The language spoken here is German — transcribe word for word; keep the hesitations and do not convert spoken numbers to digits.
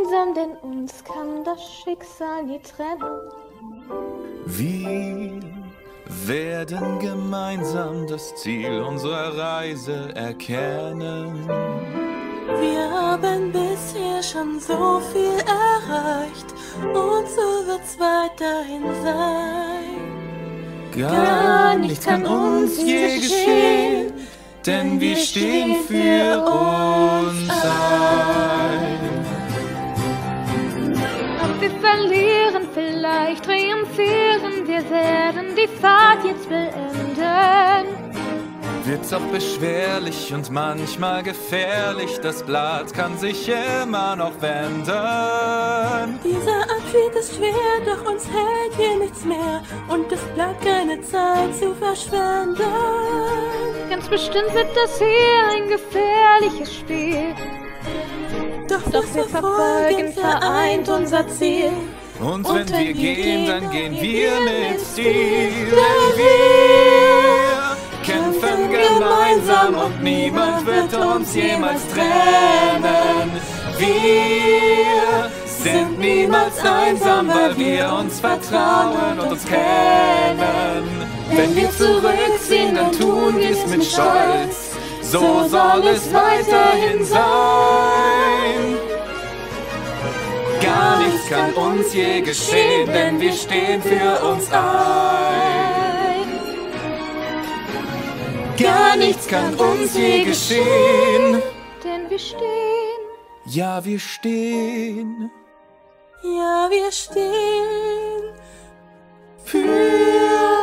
gemeinsam, denn uns kann das Schicksal nie trennen. Wir werden gemeinsam das Ziel unserer Reise erkennen. Wir haben bisher schon so viel erreicht und so wird's weiterhin sein. Gar nichts kann uns je geschehen, denn wir stehen für uns ein. Ob wir verlieren, vielleicht triumphieren, wir werden die Fahrt jetzt beenden. Wird's auch beschwerlich und manchmal gefährlich, das Blatt kann sich immer noch wenden. Dieser Abschied ist schwer, doch uns hält hier nichts mehr und es bleibt keine Zeit zu verschwenden. Ganz bestimmt wird das hier ein gefährliches Spiel. Doch, Doch wir verfolgen vereint unser Ziel. Und, und wenn, wenn wir gehen, dann gehen wir mit Stil. Denn wir kämpfen gemeinsam und niemand wird uns jemals trennen. Wir sind niemals einsam, weil wir uns vertrauen und uns kennen. Wenn wir zurückziehen, dann tun wir es mit Stolz. So soll es weiterhin sein. Gar nichts kann uns je geschehen, denn wir stehen für uns ein. Gar nichts kann uns je geschehen, denn wir stehen. Ja, wir stehen. Ja, wir stehen Für